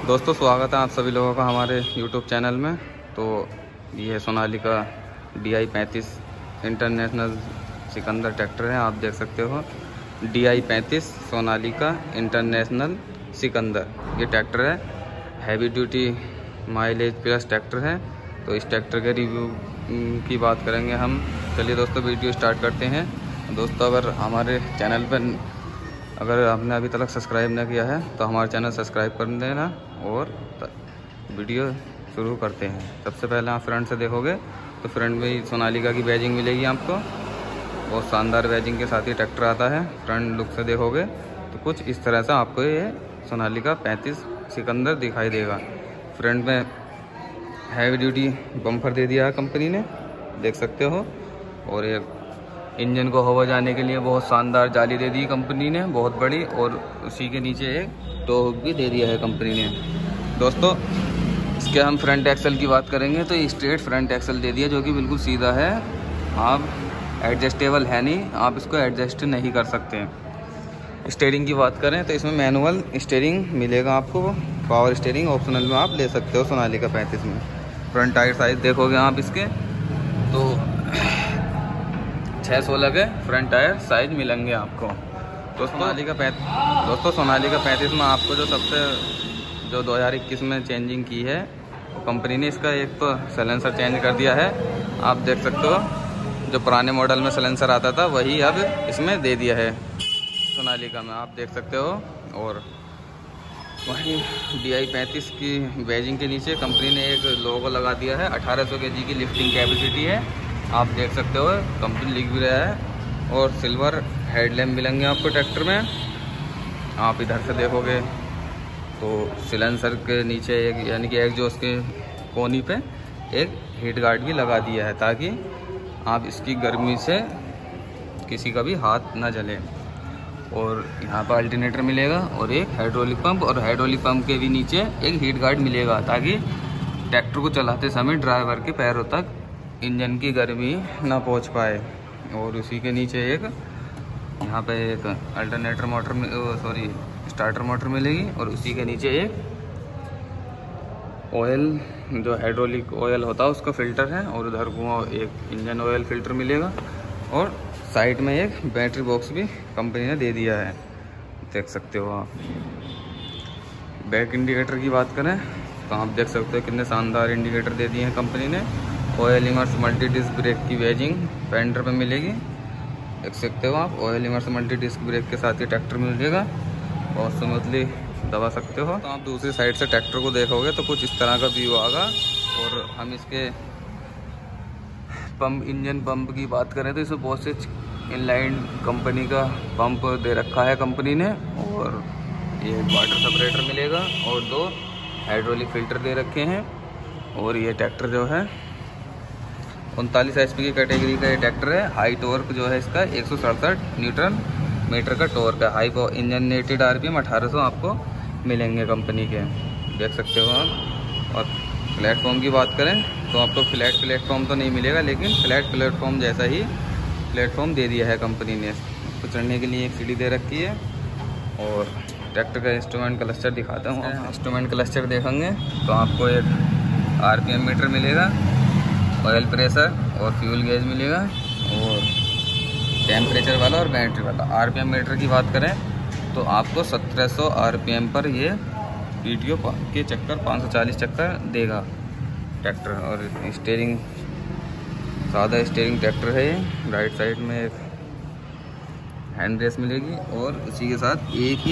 दोस्तों स्वागत है आप सभी लोगों का हमारे YouTube चैनल में। तो ये है Sonalika DI-35 international Sikandar tractor है। आप देख सकते हो DI-35 सोनालिका इंटरनेशनल सिकंदर ये ट्रैक्टर है। Heavy duty mileage plus tractor है। तो इस ट्रैक्टर के रिव्यू की बात करेंगे हम। चलिए दोस्तों वीडियो स्टार्ट करते हैं। दोस्तों अगर आपने अभी तक सब्सक्राइब ना किया है तो हमारा चैनल सब्सक्राइब कर देना और वीडियो शुरू करते हैं। सबसे पहले आप फ्रंट से देखोगे तो फ्रंट में ही सोनालिका की बैजिंग मिलेगी आपको। बहुत शानदार बैजिंग के साथ ही ट्रैक्टर आता है। फ्रंट लुक से देखोगे तो कुछ इस तरह से आपको ये सोनालिका 35 सिकंदर दिखाई देगा। फ्रंट में हैवी ड्यूटी बम्पर दे दिया है कंपनी ने, देख सकते हो। और एक इंजन को हवा जाने के लिए बहुत शानदार जाली दे दी कंपनी ने, बहुत बड़ी। और उसी के नीचे एक टोक भी दे दिया है कंपनी ने। दोस्तों इसके हम फ्रंट एक्सल की बात करेंगे तो स्ट्रेट फ्रंट एक्सल दे दिया, जो कि बिल्कुल सीधा है। आप एडजस्टेबल है नहीं, आप इसको एडजस्ट नहीं कर सकते। स्टीयरिंग की बात करें तो इसमें मैनुअल स्टीयरिंग मिलेगा आपको। पावर स्टीयरिंग ऑप्शनल में आप ले सकते हो सोनालिका 35 में। फ्रंट टायर साइज देखोगे आप इसके तो 616 के फ्रंट टायर साइज मिलेंगे आपको। दोस्तों सोनालिका 35 में आपको जो 2021 में चेंजिंग की है कंपनी ने, इसका एक तो साइलेंसर चेंज कर दिया है। आप देख सकते हो जो पुराने मॉडल में साइलेंसर आता था वही अब इसमें दे दिया है सोनालिका में, आप देख सकते हो। और वहीं DI-35 की बैजिंग के नीचे कंपनी ने एक लोगो लगा दिया है। 1800 kg की लिफ्टिंग कैपेसिटी है, आप देख सकते हो। कंपनी लिख भी रहा है। और सिल्वर हेडलैम्प मिलेंगे आपको ट्रैक्टर में। आप इधर से देखोगे तो सिलेंसर के नीचे एक यानी कि एग्जॉस्ट के कोनी पे एक हीट गार्ड भी लगा दिया है, ताकि आप इसकी गर्मी से किसी का भी हाथ ना जले। और यहाँ पर अल्टरनेटर मिलेगा और एक हाइड्रोलिक पंप, और हाइड्रोलिक पंप के भी नीचे एक हीट गार्ड मिलेगा, ताकि ट्रैक्टर को चलाते समय ड्राइवर के पैरों तक इंजन की गर्मी ना पहुंच पाए। और उसी के नीचे एक यहाँ पे एक अल्टरनेटर मोटर स्टार्टर मोटर मिलेगी। और उसी के नीचे एक ऑयल जो हाइड्रोलिक ऑयल होता है उसका फ़िल्टर है। और उधर को एक इंजन ऑयल फ़िल्टर मिलेगा। और साइड में एक बैटरी बॉक्स भी कंपनी ने दे दिया है, देख सकते हो आप। बैक इंडिकेटर की बात करें तो आप देख सकते हो कितने शानदार इंडिकेटर दे दिए हैं कंपनी ने। Oil immersed multi disc brake की बैजिंग फेंडर पे मिलेगी, देख सकते हो आप। Oil immersed multi disc brake के साथ ही ट्रैक्टर मिलेगा, बहुत स्मूथली दबा सकते हो। तो आप दूसरी साइड से ट्रैक्टर को देखोगे तो कुछ इस तरह का व्यू आएगा। और हम इसके इंजन पंप की बात करें तो इसमें बहुत से इनलाइन कंपनी का पंप दे रखा है कंपनी ने। और ये वाटर सेपरेटर मिलेगा और 2 हाइड्रोलिक फ़िल्टर दे रखे हैं। और ये ट्रैक्टर जो है 39 HP की कैटेगरी का ये ट्रैक्टर है। हाई टॉर्क जो है इसका 167 न्यूटन मीटर का टॉर्क है। हाई इंजन रेटेड RPM 1800 आपको मिलेंगे कंपनी के, देख सकते हो आप। और प्लेटफॉर्म की बात करें तो आपको फ्लैट प्लेटफॉर्म तो नहीं मिलेगा, लेकिन फ्लैट प्लेटफॉर्म जैसा ही प्लेटफॉर्म दे दिया है कंपनी ने। उसको चढ़ने के लिए एक सीढ़ी दे रखी है। और ट्रैक्टर का इंस्ट्रूमेंट क्लस्टर दिखाता हूँ। इंस्ट्रूमेंट क्लस्टर देखेंगे तो आपको एक RPM मीटर मिलेगा, ऑयल प्रेशर और फ्यूल गेज मिलेगा, और टेम्परेचर वाला और बैटरी वाला। RPM मीटर की बात करें तो आपको 1700 RPM पर ये PTO के चक्कर 540 चक्कर देगा ट्रैक्टर। और स्टीयरिंग सादा स्टीयरिंग ट्रैक्टर है ये। राइट साइड में एक हैंड ब्रेस मिलेगी। और उसी के साथ एक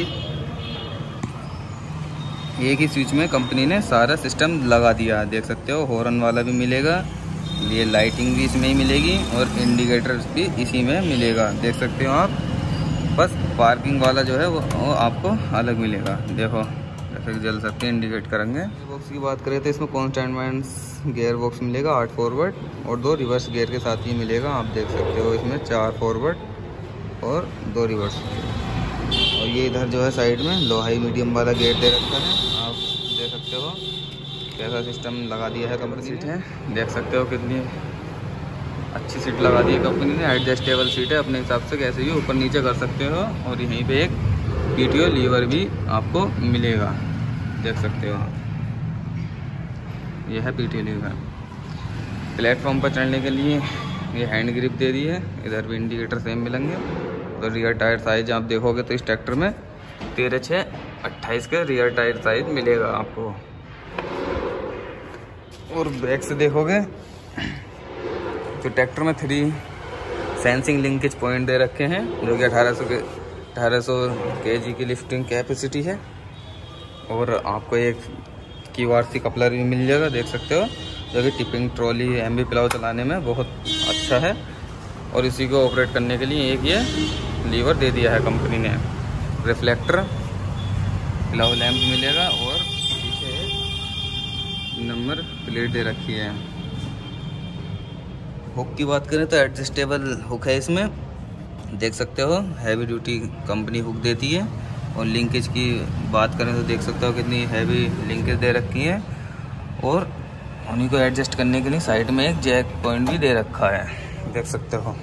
ही स्विच में कंपनी ने सारा सिस्टम लगा दिया, देख सकते हो। हॉर्न वाला भी मिलेगा, ये लाइटिंग भी इसमें ही मिलेगी, और इंडिकेटर भी इसी में मिलेगा, देख सकते हो आप। बस पार्किंग वाला जो है वो आपको अलग मिलेगा, देखो जैसे जल सकते हैं, इंडिकेट करेंगे। गियर बॉक्स की बात करें तो इसमें कॉन्स्टेंट गियर बॉक्स मिलेगा 8 फॉरवर्ड और 2 रिवर्स गियर के साथ ही मिलेगा, आप देख सकते हो। इसमें 4 फॉरवर्ड और 2 रिवर्स। और ये इधर जो है साइड में लो हाई मीडियम वाला गेयर दे रखा है, आप देख सकते हो कैसा सिस्टम लगा दिया है कंपनी सीट है, देख सकते हो कितनी अच्छी सीट लगा दी है कंपनी ने। एडजस्टेबल सीट है, अपने हिसाब से कैसे भी ऊपर नीचे कर सकते हो। और यहीं पे एक PTO लीवर भी आपको मिलेगा, देख सकते हो आप, यह है पीटी लीवर। प्लेटफॉर्म पर चढ़ने के लिए ये हैंड ग्रिप दे दी है, इधर भी इंडिकेटर सेम मिलेंगे। तो रियर टायर साइज आप देखोगे तो इस ट्रैक्टर में 13/6/28 के रियर टायर साइज मिलेगा आपको। और बैक से देखोगे तो ट्रैक्टर में 3 सेंसिंग लिंकेज पॉइंट दे रखे हैं, जो कि 1800 kg की लिफ्टिंग कैपेसिटी है। और आपको एक QRC कपलर भी मिल जाएगा, देख सकते हो, जो कि टिपिंग ट्रॉली MV प्लाव चलाने में बहुत अच्छा है। और इसी को ऑपरेट करने के लिए एक ये लीवर दे दिया है कंपनी ने। रिफ्लेक्टर प्लाव लैंप मिलेगा और पीछे नंबर प्लेट दे रखी है। हुक की बात करें तो एडजस्टेबल हुक है इसमें, देख सकते हो, हैवी ड्यूटी कंपनी हुक देती है। और लिंकेज की बात करें तो देख सकते हो कितनी हैवी लिंकेज दे रखी है। और उन्हीं को एडजस्ट करने के लिए साइड में एक जैक पॉइंट भी दे रखा है, देख सकते हो।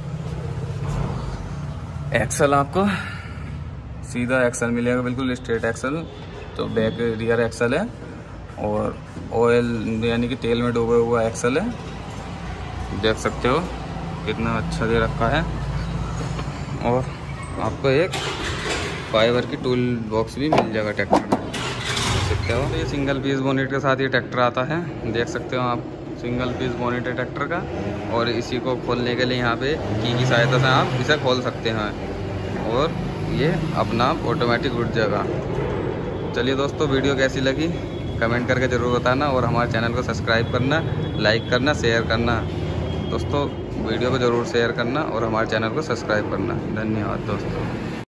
एक्सल आपको सीधा एक्सल मिलेगा, बिल्कुल स्ट्रेट एक्सल। तो बैक रियर एक्सल है और ऑयल यानी कि तेल में डूबा हुआ एक्सल है, देख सकते हो कितना अच्छा दे रखा है। और आपको एक फाइबर की टूल बॉक्स भी मिल जाएगा ट्रैक्टर में, देख सकते हो। ये सिंगल पीस बोनेट के साथ ये ट्रैक्टर आता है, देख सकते हो आप, सिंगल पीस बोनेट है ट्रैक्टर का। और इसी को खोलने के लिए यहाँ पे की सहायता से आप इसे खोल सकते हैं और ये अपना ऑटोमेटिक उठ जाएगा। चलिए दोस्तों, वीडियो कैसी लगी कमेंट करके ज़रूर बताना और हमारे चैनल को सब्सक्राइब करना, लाइक करना, शेयर करना। दोस्तों वीडियो को ज़रूर शेयर करना और हमारे चैनल को सब्सक्राइब करना। धन्यवाद दोस्तों।